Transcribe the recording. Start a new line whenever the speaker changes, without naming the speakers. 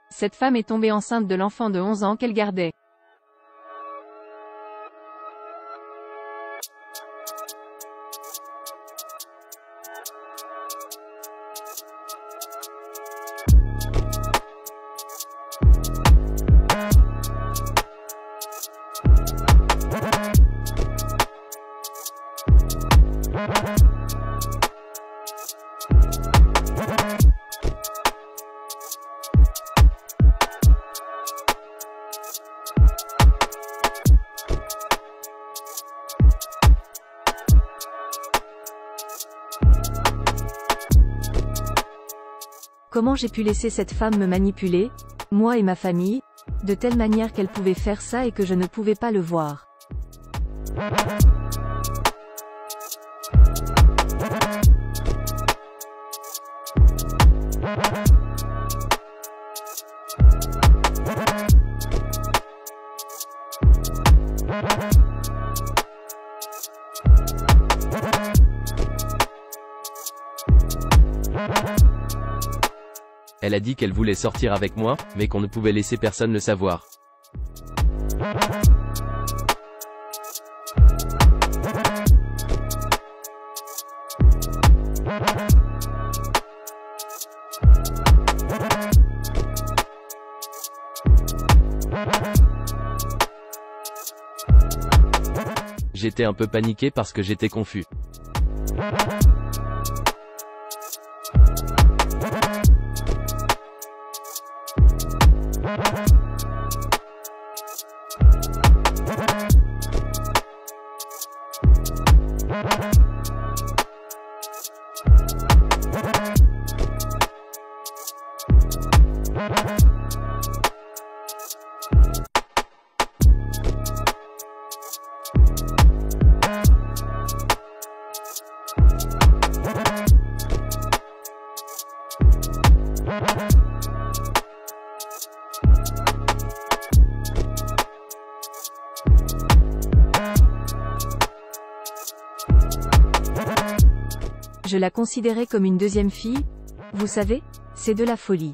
Cette femme est tombée enceinte de l'enfant de 11 ans qu'elle gardait.
Comment j'ai pu laisser cette femme me manipuler, moi et ma famille, de telle manière qu'elle pouvait faire ça et que je ne pouvais pas le voir.
Elle a dit qu'elle voulait sortir avec moi, mais qu'on ne pouvait laisser personne le savoir. J'étais un peu paniqué parce que j'étais confus.
Je la considérais comme une deuxième fille, vous savez, c'est de la folie.